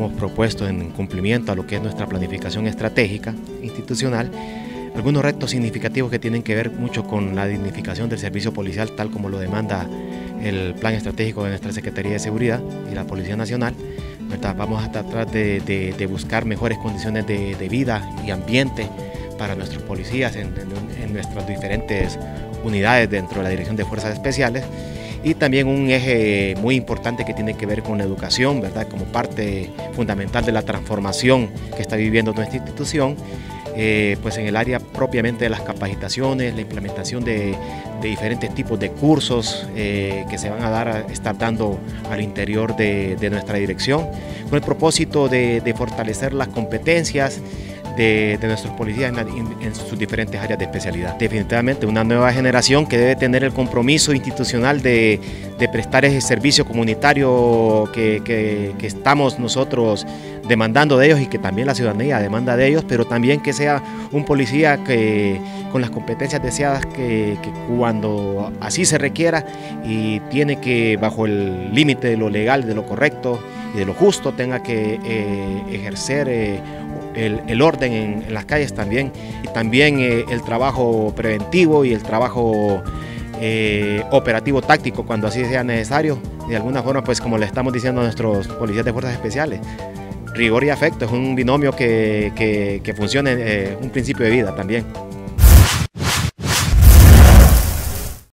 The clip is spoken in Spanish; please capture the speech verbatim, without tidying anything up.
hemos propuesto en cumplimiento a lo que es nuestra planificación estratégica institucional, algunos retos significativos que tienen que ver mucho con la dignificación del servicio policial, tal como lo demanda el plan estratégico de nuestra Secretaría de Seguridad y la Policía Nacional, ¿verdad? Vamos a tratar de, de, de buscar mejores condiciones de, de vida y ambiente para nuestros policías en, en, en nuestras diferentes unidades dentro de la Dirección de Fuerzas Especiales, y también un eje muy importante que tiene que ver con la educación, ¿verdad? Como parte fundamental de la transformación que está viviendo nuestra institución, eh, pues en el área propiamente de las capacitaciones, la implementación de, de diferentes tipos de cursos eh, que se van a dar, a estar dando al interior de, de nuestra dirección, con el propósito de, de fortalecer las competencias De, de nuestros policías en, en, en sus diferentes áreas de especialidad. Definitivamente una nueva generación que debe tener el compromiso institucional de, de prestar ese servicio comunitario que, que, que estamos nosotros demandando de ellos y que también la ciudadanía demanda de ellos, pero también que sea un policía que, con las competencias deseadas que, que cuando así se requiera y tiene que, bajo el límite de lo legal, de lo correcto y de lo justo, tenga que eh, ejercer eh, El, el orden en, en las calles también, y también eh, el trabajo preventivo y el trabajo eh, operativo táctico cuando así sea necesario. De alguna forma, pues como le estamos diciendo a nuestros policías de fuerzas especiales, rigor y afecto es un binomio que, que, que funciona, eh, un principio de vida también.